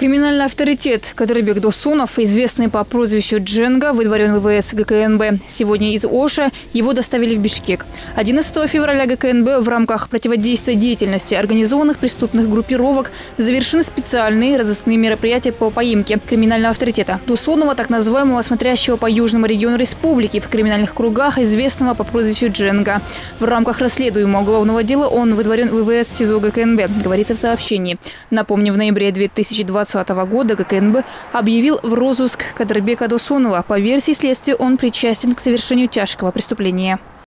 Криминальный авторитет Кадырбек Досунов, известный по прозвищу Дженга, выдворен в ВВС ГКНБ. Сегодня из Оша его доставили в Бишкек. 11 февраля ГКНБ в рамках противодействия деятельности организованных преступных группировок завершены специальные разыскные мероприятия по поимке криминального авторитета Досунова, так называемого смотрящего по южному региону республики, в криминальных кругах известного по прозвищу Дженга. В рамках расследуемого уголовного дела он выдворен в ВВС СИЗО ГКНБ, говорится в сообщении. Напомню, в ноябре 2020 года ГКНБ объявил в розыск Кадырбека Досунова. По версии следствия, он причастен к совершению тяжкого преступления.